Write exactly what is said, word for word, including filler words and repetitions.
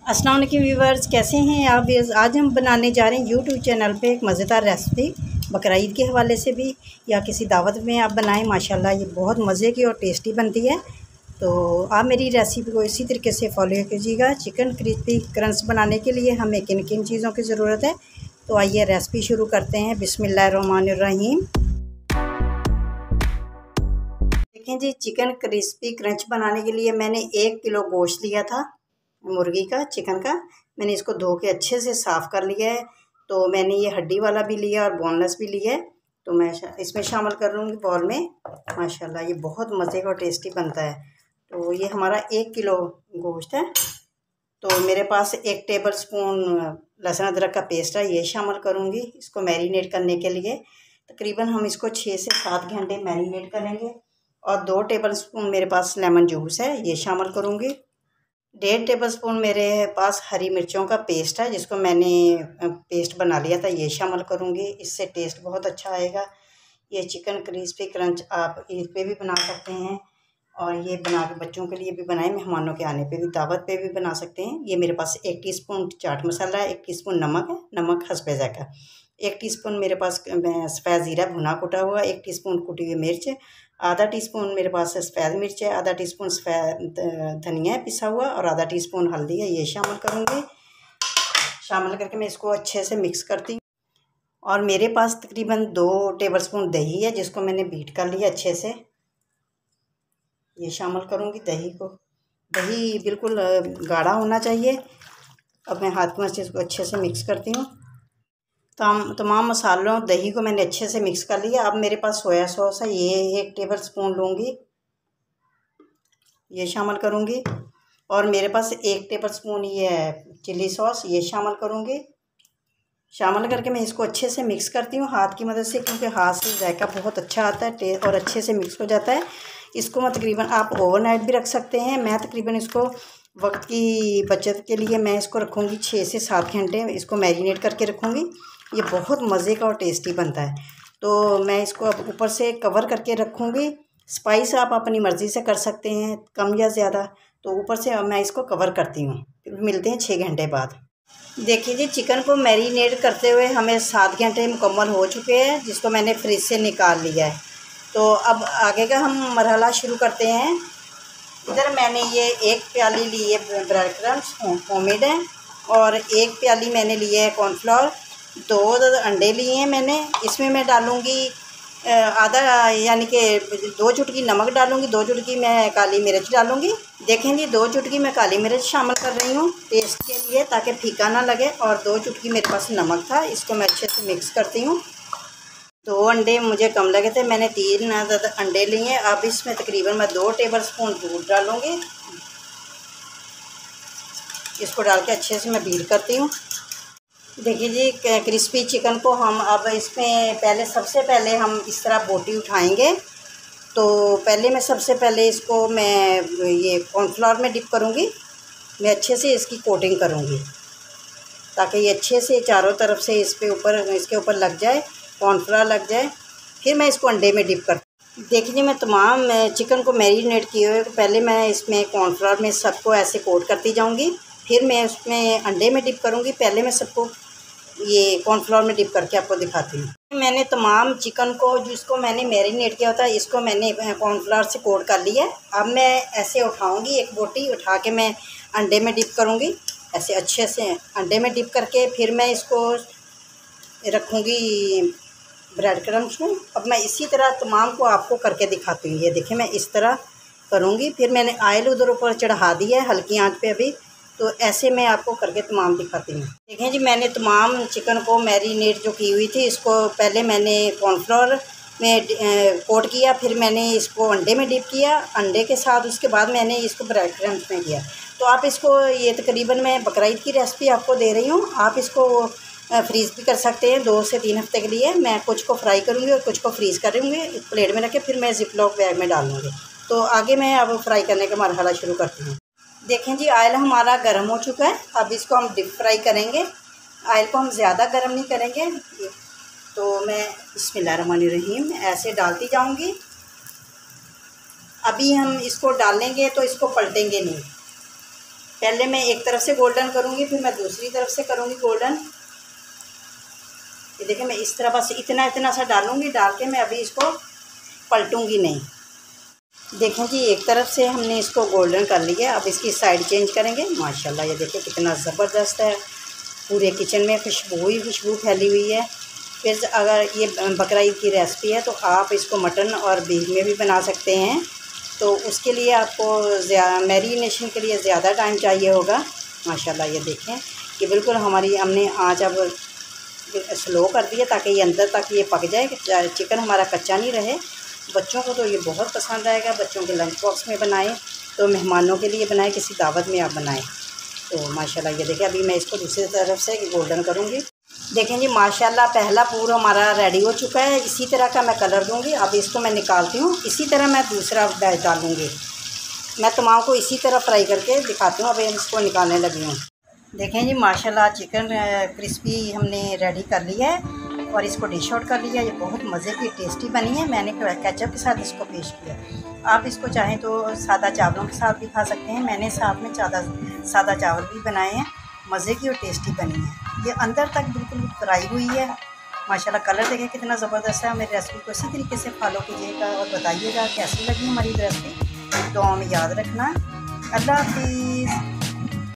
अस्सलाम वालेकुम व्यूवर्स, कैसे हैं आप। आज हम बनाने जा रहे हैं यूट्यूब चैनल पे एक मज़ेदार रेसिपी, बकरा ईद के हवाले से भी या किसी दावत में आप बनाएं। माशाल्लाह ये बहुत मज़े की और टेस्टी बनती है। तो आप मेरी रेसिपी को इसी तरीके से फॉलो कीजिएगा। चिकन क्रिस्पी क्रंच बनाने के लिए हमें किन किन चीज़ों की ज़रूरत है, तो आइए रेसिपी शुरू करते हैं। बिस्मिल्लाहिर्रहमानिर्रहीम। देखें जी, चिकन क्रिस्पी क्रंच बनाने के लिए मैंने एक किलो गोश्त लिया था, मुर्गी का, चिकन का। मैंने इसको धो के अच्छे से साफ़ कर लिया है। तो मैंने ये हड्डी वाला भी लिया और बोनलेस भी लिया है, तो मैं इसमें शामिल कर लूँगी बॉल में। माशाल्लाह ये बहुत मज़े का और टेस्टी बनता है। तो ये हमारा एक किलो गोश्त है। तो मेरे पास एक टेबल स्पून लहसुन अदरक का पेस्ट है, ये शामिल करूँगी इसको मैरिनेट करने के लिए। तकरीबन हम इसको छः से सात घंटे मैरिनेट करेंगे। और दो टेबल स्पून मेरे पास लेमन जूस है, ये शामिल करूँगी। डेढ़ टेबल स्पून मेरे पास हरी मिर्चों का पेस्ट है, जिसको मैंने पेस्ट बना लिया था, ये शामिल करूँगी। इससे टेस्ट बहुत अच्छा आएगा। ये चिकन क्रिस्पी क्रंच आप ईद पे भी बना सकते हैं, और ये बना के बच्चों के लिए भी बनाएं, मेहमानों के आने पे भी, दावत पे भी बना सकते हैं। ये मेरे पास एक टीस्पून चाट मसाला है, एक टीस्पून नमक है, नमक हस्बे ज़ायक़ा। एक टीस्पून मेरे पास सफ़ेद ज़ीरा भुना कुटा हुआ, एक टीस्पून कुटी हुई मिर्च, आधा टीस्पून मेरे पास सफ़ेद मिर्च है, आधा टीस्पून सफ़ेद धनिया है पिसा हुआ, और आधा टीस्पून हल्दी है, ये शामिल करूँगी। शामिल करके मैं इसको अच्छे से मिक्स करती हूँ। और मेरे पास तकरीबन दो टेबलस्पून दही है, जिसको मैंने बीट कर लिया अच्छे से, ये शामिल करूँगी दही को। दही बिल्कुल गाढ़ा होना चाहिए। अब मैं हाथ में इसको अच्छे से मिक्स करती हूँ। तमाम तमाम मसालों दही को मैंने अच्छे से मिक्स कर लिया। अब मेरे पास सोया सॉस है, ये एक टेबल स्पून लूँगी, ये शामिल करूँगी। और मेरे पास एक टेबल स्पून ये है चिली सॉस, ये शामिल करूँगी। शामिल करके मैं इसको अच्छे से मिक्स करती हूँ हाथ की मदद से, क्योंकि हाथ से जायका बहुत अच्छा आता है टेस्ट और अच्छे से मिक्स हो जाता है। इसको मैं तकरीबन आप ओवरनाइट भी रख सकते हैं। मैं तकरीबन इसको वक्त की बचत के लिए मैं इसको रखूँगी छः से सात घंटे, इसको मैरिनेट करके रखूँगी। ये बहुत मज़े का और टेस्टी बनता है। तो मैं इसको अब ऊपर से कवर करके रखूँगी। स्पाइस आप अपनी मर्ज़ी से कर सकते हैं, कम या ज़्यादा। तो ऊपर से मैं इसको कवर करती हूँ। फिर मिलते हैं छः घंटे बाद। देखिए जी, चिकन को मैरिनेट करते हुए हमें सात घंटे मुकम्मल हो चुके हैं, जिसको मैंने फ्रिज से निकाल लिया है। तो अब आगे का हम मरहला शुरू करते हैं। इधर मैंने ये एक प्याली ली है ब्रेड क्रम्स होममेड है, और एक प्याली मैंने लिया है कॉर्नफ्लोर, दो अंडे लिए हैं मैंने। इसमें मैं डालूँगी आधा यानी कि दो चुटकी नमक डालूँगी, दो चुटकी मैं काली मिर्च डालूँगी। देखें जी, दो चुटकी मैं काली मिर्च शामिल कर रही हूँ टेस्ट के लिए, ताकि फीका ना लगे। और दो चुटकी मेरे पास नमक था, इसको मैं अच्छे से मिक्स करती हूँ। दो अंडे मुझे कम लगे थे, मैंने तीन अंडे लिए। अब इसमें तकरीबन मैं दो टेबल स्पून दूध डालूँगी। इसको डाल के अच्छे से मैं बीट करती हूँ। देखिए जी, क्रिस्पी चिकन को हम अब इसमें पहले सबसे पहले हम इस तरह बोटी उठाएंगे। तो पहले मैं सबसे पहले इसको मैं ये कॉर्नफ्लोर में डिप करूँगी। मैं अच्छे से इसकी कोटिंग करूँगी, ताकि ये अच्छे से चारों तरफ से इस पे ऊपर इसके ऊपर लग जाए, कॉर्नफ्लोर लग जाए। फिर मैं इसको अंडे में डिप कर देखिए जी, मैं तमाम चिकन को मैरिनेट किए हुए पहले मैं इसमें कॉर्नफ्लोर में सबको ऐसे कोट करती जाऊँगी। फिर मैं उसमें अंडे में डिप करूँगी। पहले मैं सबको ये कॉर्नफ्लोर में डिप करके आपको दिखाती हूँ। मैंने तमाम चिकन को जिसको मैंने मैरिनेट किया होता है, इसको मैंने कॉर्नफ्लोर से कोट कर लिया है। अब मैं ऐसे उठाऊँगी, एक बोटी उठा के मैं अंडे में डिप करूँगी, ऐसे अच्छे से अंडे में डिप करके फिर मैं इसको रखूँगी ब्रेड क्रम्स में। अब मैं इसी तरह तमाम को आपको करके दिखाती हूँ। ये देखिए, मैं इस तरह करूँगी। फिर मैंने ऑयल उधर ऊपर चढ़ा दिया है हल्की आंच पे अभी। तो ऐसे मैं आपको करके तमाम दिखाती हूँ। देखें जी, मैंने तमाम चिकन को मैरिनेट जो की हुई थी, इसको पहले मैंने कॉर्नफ्लोर में कोट किया, फिर मैंने इसको अंडे में डिप किया अंडे के साथ। उसके बाद मैंने इसको ब्रेड क्रम्स में किया। तो आप इसको, ये तकरीबन मैं बकरा ईद की रेसिपी आपको दे रही हूँ, आप इसको फ्रीज़ भी कर सकते हैं दो से तीन हफ्ते के लिए। मैं कुछ को फ्राई करूँगी और कुछ को फ्रीज़ करूँगी प्लेट में रख के, फिर मैं जिपलॉक बैग में डालूँगी। तो आगे मैं अब फ्राई करने का मरहला शुरू करती हूँ। देखें जी, ऑयल हमारा गर्म हो चुका है। अब इसको हम डीप फ्राई करेंगे। ऑयल को हम ज़्यादा गर्म नहीं करेंगे। तो मैं बिस्मिल्लाहिर्रहमानिर्रहीम ऐसे डालती जाऊंगी। अभी हम इसको डालेंगे तो इसको पलटेंगे नहीं, पहले मैं एक तरफ से गोल्डन करूँगी, फिर मैं दूसरी तरफ से करूँगी गोल्डन। ये देखिए मैं इस तरह बस इतना इतना सा डालूँगी, डाल के मैं अभी इसको पलटूँगी नहीं। देखें जी एक तरफ से हमने इसको गोल्डन कर लिया, अब इसकी साइड चेंज करेंगे। माशाल्लाह ये देखिए कितना ज़बरदस्त है, पूरे किचन में खुशबू ही खुशबू फैली हुई है। फिर अगर ये बकरा ईद की रेसिपी है तो आप इसको मटन और बीफ में भी बना सकते हैं, तो उसके लिए आपको मैरिनेशन के लिए ज़्यादा टाइम चाहिए होगा। माशाल्लाह ये देखें कि बिल्कुल हमारी हमने आँच अब स्लो कर दिया ताकि ये अंदर तक ये पक जाए, चिकन हमारा कच्चा नहीं रहे। बच्चों को तो ये बहुत पसंद आएगा, बच्चों के लंच बॉक्स में बनाएं, तो मेहमानों के लिए बनाएं, किसी दावत में आप बनाएं। तो माशाल्लाह ये देखिए अभी मैं इसको दूसरी तरफ से गोल्डन करूँगी। देखें जी माशाल्लाह पहला पूरा हमारा रेडी हो चुका है। इसी तरह का मैं कलर दूँगी। अब इसको मैं निकालती हूँ, इसी तरह मैं दूसरा बैच डालूँगी। मैं तमाम को इसी तरह फ्राई करके दिखाती हूँ। अब इसको निकालने लगी हूँ। देखें जी माशाल्लाह चिकन क्रिस्पी हमने रेडी कर लिया है और इसको डिश आउट कर लिया। ये बहुत मज़े की टेस्टी बनी है। मैंने केचप के साथ इसको पेश किया। आप इसको चाहें तो सादा चावलों के साथ भी खा सकते हैं। मैंने साथ में सादा सादा चावल भी बनाए हैं। मज़े की और टेस्टी बनी है। ये अंदर तक बिल्कुल फ्राई हुई है। माशाल्लाह कलर देखें कितना ज़बरदस्त है। मेरी रेसिपी को इसी तरीके से फॉलो कीजिएगा और बताइएगा कैसी लगी हमारी रेसिपी। तो हमें याद रखना। अल्लाह हाफिज़।